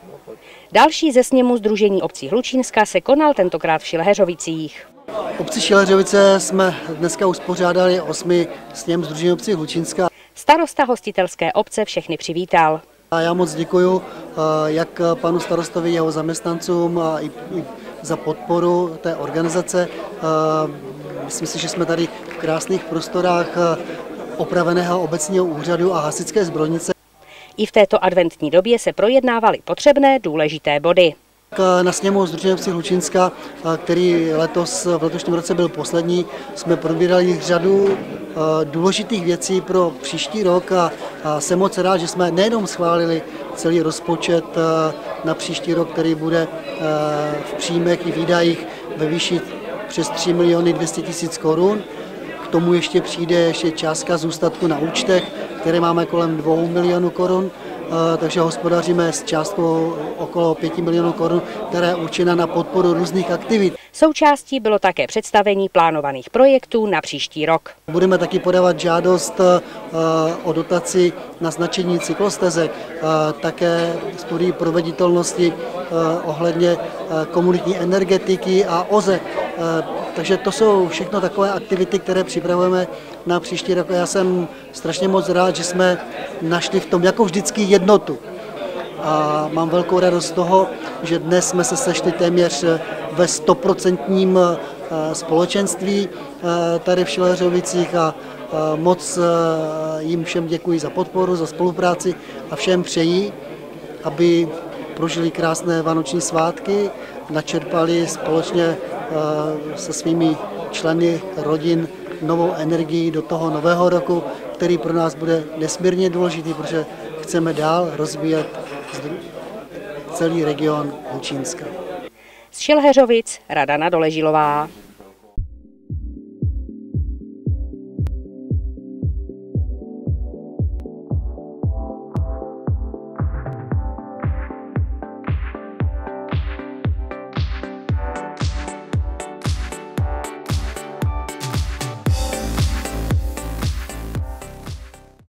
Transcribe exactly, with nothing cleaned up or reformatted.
Další ze sněmu Sdružení obcí Hlučínska se konal tentokrát v Šileheřovicích. V obci Šileheřovice jsme dneska uspořádali osmý sněm Sdružení obcí Hlučínska. Starosta hostitelské obce všechny přivítal. A já moc děkuju jak panu starostovi, jeho zaměstnancům a i za podporu té organizace. Myslím si, že jsme tady v krásných prostorách opraveného obecního úřadu a hasičské zbrojnice. I v této adventní době se projednávaly potřebné důležité body. Na sněmu Sdružení obcí Hlučínska, který letos v letošním roce byl poslední, jsme probírali řadu důležitých věcí pro příští rok a jsem moc rád, že jsme nejenom schválili celý rozpočet na příští rok, který bude v příjmech i výdajích ve výši přes tři miliony dvě stě tisíc korun. K tomu ještě přijde ještě částka zůstatku na účtech, které máme kolem dvou milionů korun. Takže hospodaříme s částkou okolo pěti milionů korun, která je určena na podporu různých aktivit. Součástí bylo také představení plánovaných projektů na příští rok. Budeme taky podávat žádost o dotaci na značení cyklostezek, také studii proveditelnosti ohledně komunitní energetiky a O Z E. Takže to jsou všechno takové aktivity, které připravujeme na příští rok. Já jsem strašně moc rád, že jsme našli v tom jako vždycky jednotu. A mám velkou radost z toho, že dnes jsme se sešli téměř ve stoprocentním společenství tady v Šileheřovicích a moc jim všem děkuji za podporu, za spolupráci a všem přeji, aby prožili krásné vánoční svátky, načerpali společně se svými členy rodin novou energii do toho nového roku, který pro nás bude nesmírně důležitý, protože chceme dál rozvíjet celý region Hlučínska. Z Šileheřovic Radana Doležilová.